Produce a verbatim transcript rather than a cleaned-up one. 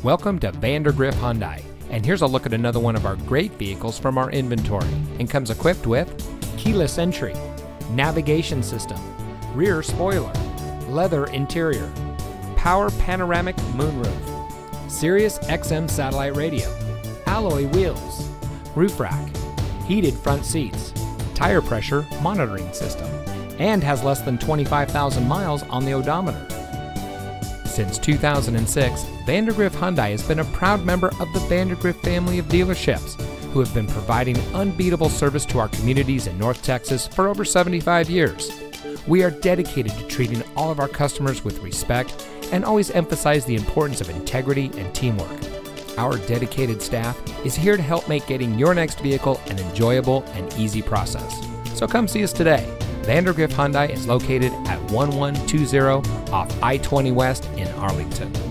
Welcome to Vandergrift Hyundai, and here's a look at another one of our great vehicles from our inventory, and comes equipped with keyless entry, navigation system, rear spoiler, leather interior, power panoramic moonroof, Sirius X M satellite radio, alloy wheels, roof rack, heated front seats, tire pressure monitoring system, and has less than twenty-five thousand miles on the odometer. Since two thousand six, Vandergrift Hyundai has been a proud member of the Vandergrift family of dealerships, who have been providing unbeatable service to our communities in North Texas for over seventy-five years. We are dedicated to treating all of our customers with respect and always emphasize the importance of integrity and teamwork. Our dedicated staff is here to help make getting your next vehicle an enjoyable and easy process. So come see us today. Vandergrift Hyundai is located at one one two zero off I twenty West in Arlington.